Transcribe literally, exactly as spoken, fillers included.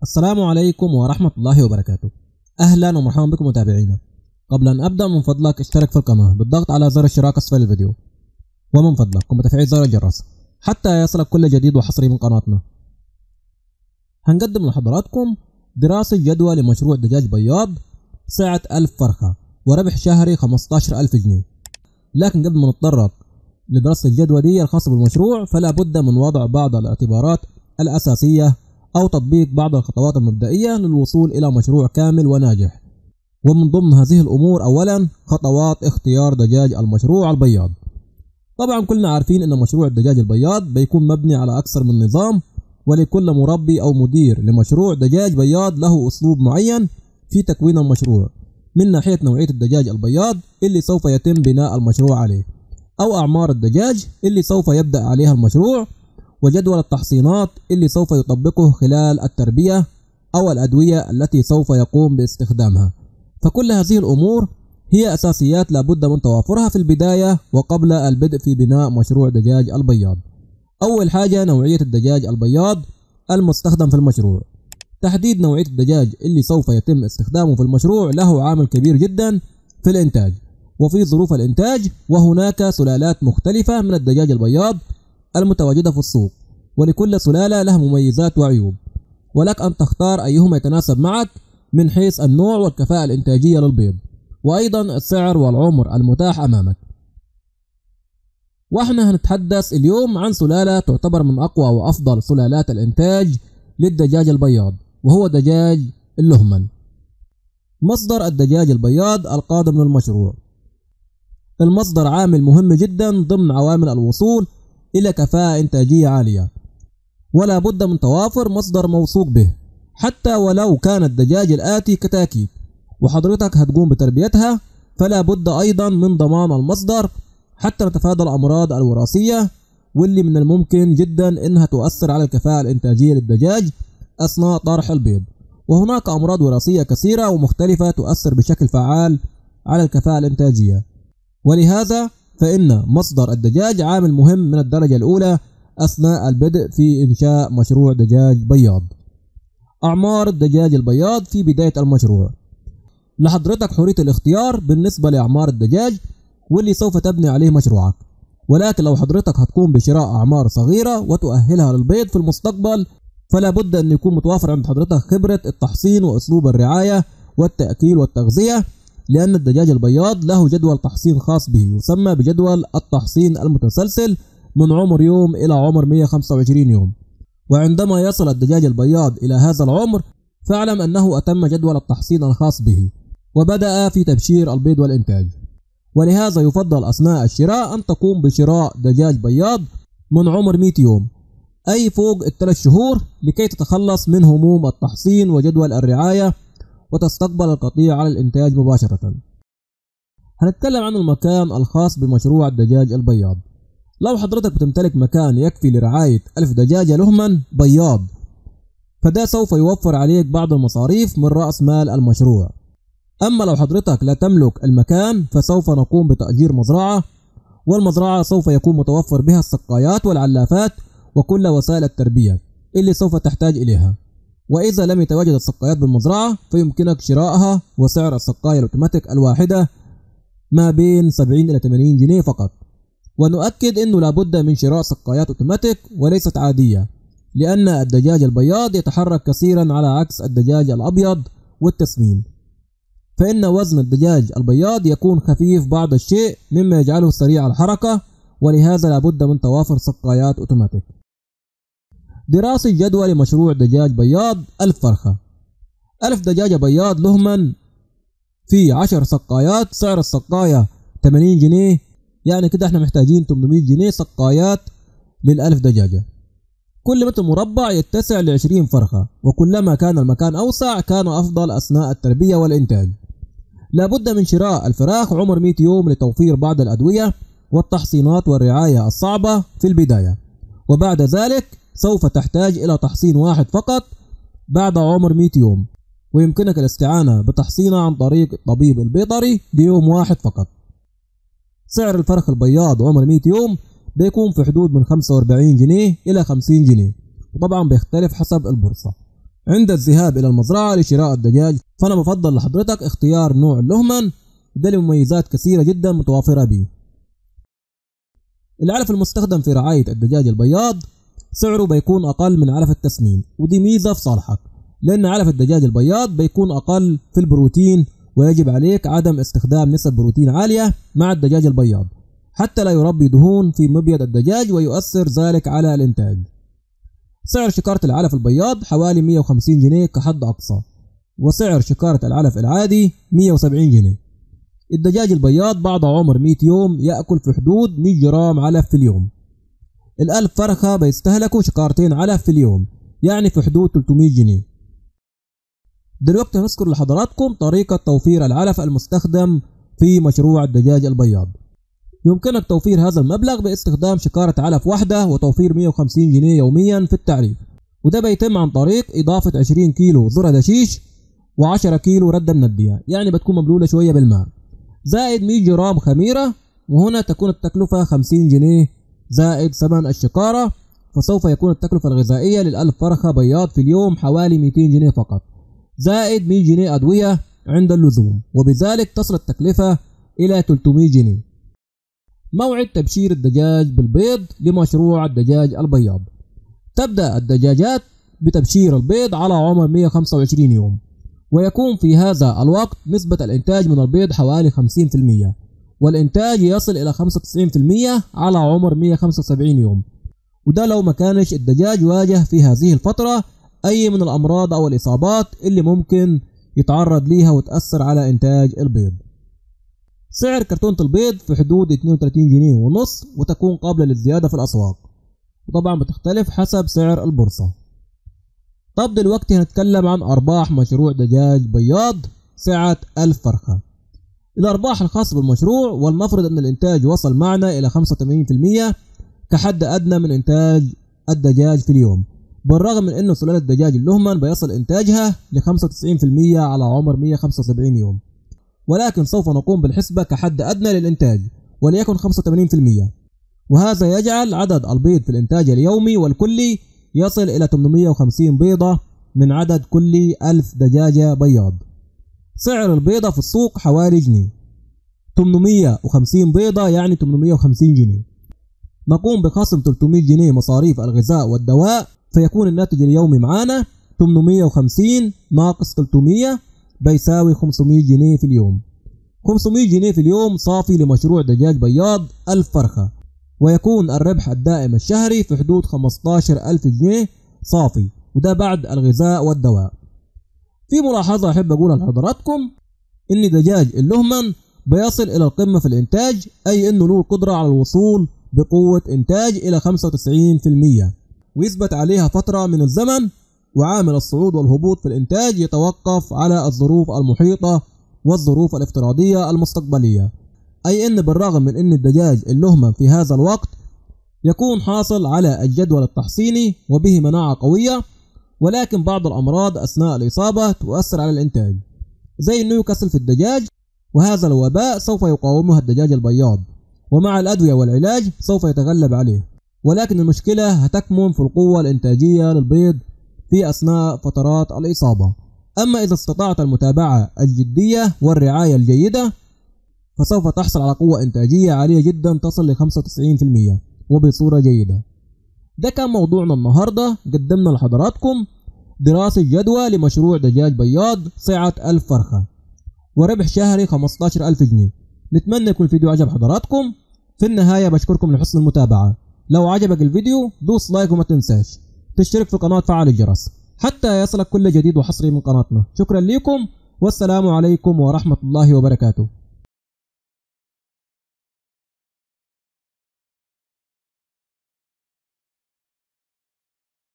السلام عليكم ورحمة الله وبركاته. أهلا ومرحبا بكم متابعينا. قبل أن أبدأ من فضلك اشترك في القناة بالضغط على زر الاشتراك أسفل الفيديو، ومن فضلك قم بتفعيل زر الجرس حتى يصلك كل جديد وحصري من قناتنا. هنقدم لحضراتكم دراسة جدوى لمشروع دجاج بياض سعة ألف فرخة وربح شهري خمستاشر ألف جنيه. لكن قبل ما نتطرق لدراسة الجدوى دي الخاصة بالمشروع فلا بد من وضع بعض الاعتبارات الأساسية أو تطبيق بعض الخطوات المبدئية للوصول إلى مشروع كامل وناجح. ومن ضمن هذه الأمور أولا خطوات اختيار دجاج المشروع البياض. طبعا كلنا عارفين أن مشروع الدجاج البياض بيكون مبني على أكثر من نظام، ولكل مربي أو مدير لمشروع دجاج بياض له أسلوب معين في تكوين المشروع، من ناحية نوعية الدجاج البياض اللي سوف يتم بناء المشروع عليه، أو أعمار الدجاج اللي سوف يبدأ عليها المشروع، وجدول التحصينات اللي سوف يطبقه خلال التربية، أو الأدوية التي سوف يقوم باستخدامها. فكل هذه الأمور هي أساسيات لابد من توافرها في البداية وقبل البدء في بناء مشروع دجاج البياض. أول حاجة نوعية الدجاج البياض المستخدم في المشروع. تحديد نوعية الدجاج اللي سوف يتم استخدامه في المشروع له عامل كبير جدا في الإنتاج وفي ظروف الإنتاج، وهناك سلالات مختلفة من الدجاج البياض المتواجدة في السوق، ولكل سلالة لها مميزات وعيوب، ولك أن تختار أيهما يتناسب معك من حيث النوع والكفاءة الإنتاجية للبيض، وأيضا السعر والعمر المتاح أمامك. واحنا هنتحدث اليوم عن سلالة تعتبر من أقوى وأفضل سلالات الإنتاج للدجاج البياض، وهو دجاج اللهمن. مصدر الدجاج البياض القادم للمشروع. المصدر عامل مهم جدا ضمن عوامل الوصول إلى كفاءة إنتاجية عالية، ولا بد من توافر مصدر موثوق به، حتى ولو كان الدجاج الآتي كتاكيت وحضرتك هتقوم بتربيتها، فلا بد أيضا من ضمان المصدر حتى نتفادى الأمراض الوراثية واللي من الممكن جدا إنها تؤثر على الكفاءة الإنتاجية للدجاج أثناء طرح البيض. وهناك أمراض وراثية كثيرة ومختلفة تؤثر بشكل فعال على الكفاءة الإنتاجية، ولهذا فإن مصدر الدجاج عامل مهم من الدرجة الأولى أثناء البدء في إنشاء مشروع دجاج بياض. أعمار الدجاج البياض في بداية المشروع. لحضرتك حرية الاختيار بالنسبة لأعمار الدجاج واللي سوف تبني عليه مشروعك، ولكن لو حضرتك هتقوم بشراء أعمار صغيرة وتؤهلها للبيض في المستقبل، فلا بد أن يكون متوافر عند حضرتك خبرة التحصين وأسلوب الرعاية والتأكيل والتغذية، لأن الدجاج البياض له جدول تحصين خاص به يسمى بجدول التحصين المتسلسل من عمر يوم إلى عمر مئة وخمسة وعشرين يوم. وعندما يصل الدجاج البياض إلى هذا العمر فاعلم أنه أتم جدول التحصين الخاص به وبدأ في تبشير البيض والإنتاج. ولهذا يفضل أثناء الشراء أن تقوم بشراء دجاج بياض من عمر مئة يوم، أي فوق الثلاث شهور، لكي تتخلص من هموم التحصين وجدول الرعاية وتستقبل القطيع على الإنتاج مباشرة. هنتكلم عن المكان الخاص بمشروع الدجاج البياض. لو حضرتك بتمتلك مكان يكفي لرعاية ألف دجاجة لهمن بياض، فده سوف يوفر عليك بعض المصاريف من رأس مال المشروع. أما لو حضرتك لا تملك المكان فسوف نقوم بتأجير مزرعة، والمزرعة سوف يكون متوفر بها السقايات والعلافات وكل وسائل التربية اللي سوف تحتاج إليها. وإذا لم يتواجد السقايات بالمزرعة فيمكنك شرائها، وسعر السقاية الأوتوماتيك الواحدة ما بين سبعين إلى ثمانين جنيه فقط. ونؤكد أنه لابد من شراء سقايات أوتوماتيك وليست عادية، لأن الدجاج البياض يتحرك كثيرا على عكس الدجاج الأبيض والتسمين، فإن وزن الدجاج البياض يكون خفيف بعض الشيء مما يجعله سريع الحركة، ولهذا لابد من توافر سقايات أوتوماتيك. دراسة جدوى لمشروع دجاج بياض ألف فرخة. ألف دجاجة بياض لهمن في عشر سقايات، سعر السقاية ثمانين جنيه، يعني كده احنا محتاجين ثمانمئة جنيه سقايات للألف دجاجة. كل متر مربع يتسع لعشرين فرخة، وكلما كان المكان أوسع كان أفضل أثناء التربية والإنتاج. لابد من شراء الفراخ عمر مئة يوم لتوفير بعض الأدوية والتحصينات والرعاية الصعبة في البداية، وبعد ذلك سوف تحتاج إلى تحصين واحد فقط بعد عمر مئة يوم، ويمكنك الاستعانة بتحصينه عن طريق الطبيب البيطري بيوم واحد فقط. سعر الفرخ البياض عمر مئة يوم بيكون في حدود من خمسة وأربعين جنيه إلى خمسين جنيه، وطبعا بيختلف حسب البورصة. عند الذهاب إلى المزرعة لشراء الدجاج، فأنا بفضل لحضرتك اختيار نوع اللهمن، ده لمميزات كثيرة جدا متوافرة به. العلف المستخدم في رعاية الدجاج البياض سعره بيكون أقل من علف التسمين، ودي ميزة في صالحك، لأن علف الدجاج البياض بيكون أقل في البروتين، ويجب عليك عدم استخدام نسب بروتين عالية مع الدجاج البياض حتى لا يربي دهون في مبيض الدجاج ويؤثر ذلك على الإنتاج. سعر شكارة العلف البياض حوالي مية وخمسين جنيه كحد أقصى، وسعر شكارة العلف العادي مية وسبعين جنيه. الدجاج البياض بعد عمر مية يوم يأكل في حدود مية جرام علف في اليوم. الألف فرخة بيستهلكوا شكارتين علف في اليوم، يعني في حدود ثلاثمية جنيه. دلوقتي هنذكر لحضراتكم طريقة توفير العلف المستخدم في مشروع الدجاج البياض. يمكنك توفير هذا المبلغ باستخدام شكارة علف واحدة وتوفير مية وخمسين جنيه يوميا في التعريف، وده بيتم عن طريق إضافة عشرين كيلو ذرة دشيش وعشرة كيلو ردة مندية، يعني بتكون مبلولة شوية بالماء، زائد مية جرام خميرة، وهنا تكون التكلفة خمسين جنيه زائد ثمن الشكارة، فسوف يكون التكلفة الغذائية للألف فرخة بياض في اليوم حوالي مئتين جنيه فقط، زائد مية جنيه أدوية عند اللزوم، وبذلك تصل التكلفة إلى ثلاثمية جنيه. موعد تبشير الدجاج بالبيض لمشروع الدجاج البياض. تبدأ الدجاجات بتبشير البيض على عمر مية وخمسة وعشرين يوم، ويكون في هذا الوقت نسبة الإنتاج من البيض حوالي خمسين بالمية، والإنتاج يصل إلى خمسة وتسعين بالمية على عمر مية وخمسة وسبعين يوم، وده لو ما كانش الدجاج واجه في هذه الفترة أي من الأمراض أو الإصابات اللي ممكن يتعرض ليها وتأثر على إنتاج البيض. سعر كرتونة البيض في حدود اثنين وثلاثين جنيه ونص، وتكون قابلة للزيادة في الأسواق، وطبعا بتختلف حسب سعر البورصة. طب دلوقتي هنتكلم عن أرباح مشروع دجاج بياض سعة ألف فرخة. الأرباح الخاصة بالمشروع، والمفروض أن الإنتاج وصل معنا إلى خمسة وثمانين بالمية كحد أدنى من إنتاج الدجاج في اليوم، بالرغم من أن سلالة الدجاج اللهمن بيصل إنتاجها ل خمسة وتسعين بالمية على عمر مية وخمسة وسبعين يوم، ولكن سوف نقوم بالحسبة كحد أدنى للإنتاج وليكن خمسة وثمانين بالمية، وهذا يجعل عدد البيض في الإنتاج اليومي والكلي يصل إلى ثمانمية وخمسين بيضة من عدد كل ألف دجاجة بياض. سعر البيضة في السوق حوالي جنيه، ثمانمية وخمسين بيضة يعني ثمانمية وخمسين جنيه. نقوم بخصم ثلاثمية جنيه مصاريف الغذاء والدواء، فيكون الناتج اليومي معانا ثمانمية وخمسين ناقص ثلاثمية بيساوي خمسمية جنيه في اليوم. خمسمية جنيه في اليوم صافي لمشروع دجاج بياض ألف فرخة، ويكون الربح الدائم الشهري في حدود خمستاشر ألف جنيه صافي، وده بعد الغذاء والدواء. في ملاحظة أحب أقولها لحضراتكم، إن دجاج اللهمن بيصل إلى القمة في الإنتاج، أي إنه له القدرة على الوصول بقوة إنتاج إلى خمسة وتسعين بالمية، ويثبت عليها فترة من الزمن، وعامل الصعود والهبوط في الإنتاج يتوقف على الظروف المحيطة والظروف الافتراضية المستقبلية، أي إن بالرغم من إن الدجاج اللهمن في هذا الوقت يكون حاصل على الجدول التحصيني وبه مناعة قوية، ولكن بعض الأمراض أثناء الإصابة تؤثر على الإنتاج زي نيوكاسل في الدجاج، وهذا الوباء سوف يقاومها الدجاج البياض، ومع الأدوية والعلاج سوف يتغلب عليه، ولكن المشكلة هتكمن في القوة الإنتاجية للبيض في أثناء فترات الإصابة. أما إذا استطعت المتابعة الجدية والرعاية الجيدة فسوف تحصل على قوة إنتاجية عالية جدا تصل ل خمسة وتسعين بالمية وبصورة جيدة. ده كان موضوعنا النهاردة، قدمنا لحضراتكم دراسة جدوى لمشروع دجاج بياض سعة ألف فرخة وربح شهري خمستاشر ألف جنيه. نتمنى يكون الفيديو عجب حضراتكم. في النهاية بشكركم لحسن المتابعة. لو عجبك الفيديو دوس لايك وما تنساش تشترك في القناة وتفعل الجرس حتى يصلك كل جديد وحصري من قناتنا. شكرا لكم والسلام عليكم ورحمة الله وبركاته.